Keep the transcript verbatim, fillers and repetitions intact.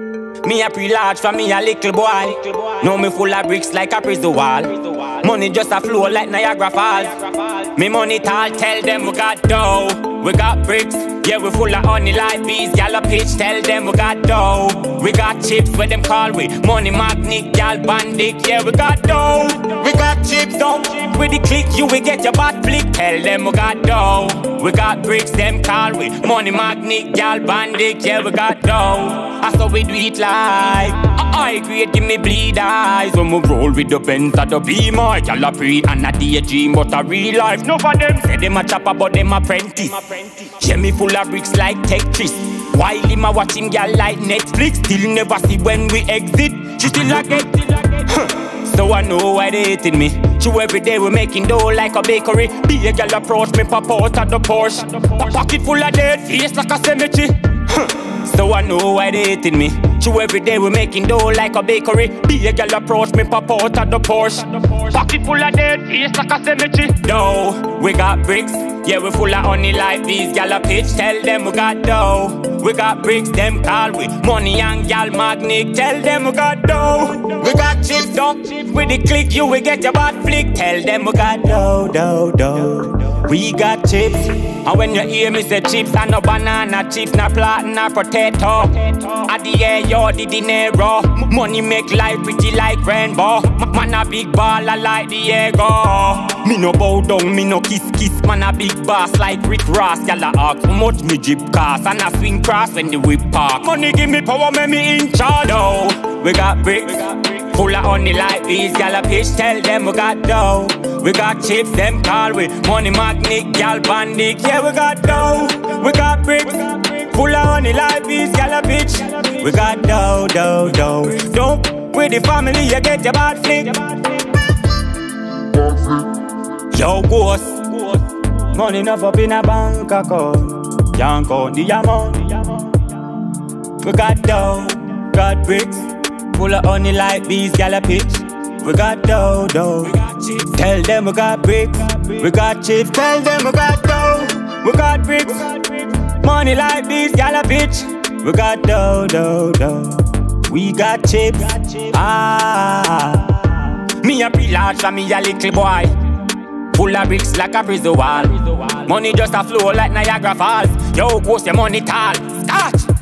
Me a pre-large for me a little boy. Know me full of bricks like a prison wall. Money just a flow like Niagara Falls. Me money tall, tell them we got dough. We got bricks, yeah we full of honey like bees. Y'all a pitch, tell them we got dough. We got chips, where them call we money magnet, y'all bandit. Yeah we got dough. We got chips, don't with the click you we get your butt flick. Tell them we got dough. We got bricks, them call we money magnet, y'all bandit. Yeah we got dough. I saw we do it like I create, give me bleed eyes. When we roll with the Benz or the Beamer, y'all a pre and a daydream, but a real life. No for them say them a chopper, but them apprentice. Yeah, me full of bricks like Tetris. While him a watch him girl like Netflix. Still never see when we exit. She still a get so I know why they hating me. True every day we making dough like a bakery. Be a girl approach me, pop out at the Porsche. Pocket full of dead face like a cemetery. So I know why they hating me. True every day we making dough like a bakery. Be a girl approach me, pop out at the Porsche. Pocket full of dead face like a cemetery. Dough, we got bricks. Yeah, we full of honey like these gal a pitch. Tell them we got dough. We got bricks, them call we money and gal magnet. Tell them we got dough. We got chips, up with the click you we get your butt flick. Tell them we got dough, dough, dough. We got chips. And when you hear me say chips, I no banana chips, no platinum, no potato. At the air, yo, the dinero. Money make life pretty like rainbow. Man a big baller like Diego. Me no bow down, me no kiss kiss. Man a big boss like Rick Ross. Y'all a ask how much me jeep cost. And I swing cross when the whip park. Money give me power, make me in charge. Dough, we got bricks. Full of honey like these, y'all a pitch. Tell them we got dough. We got chips, them call we money magnet, y'all bandit. Yeah, we got dough. We got bricks. Full of honey like these, y'all a bitch. We got dough, dough, dough. Don't with the family, you get your bad flick. Yo, ghost. Money enough up in a bank account. Can't count the amount. We got dough, got bricks. Full of honey like bees, gal a pitch. We got dough, dough. Tell them we got bricks. We got chips. Tell them we got dough. We got bricks. Money like bees, gal a pitch. We got dough, dough, dough. We got chips. Ah, me a pre-large and me a little boy. Full of bricks like a prison wall. Money just a flow like Niagara Falls. Yo, post your money tall. Start.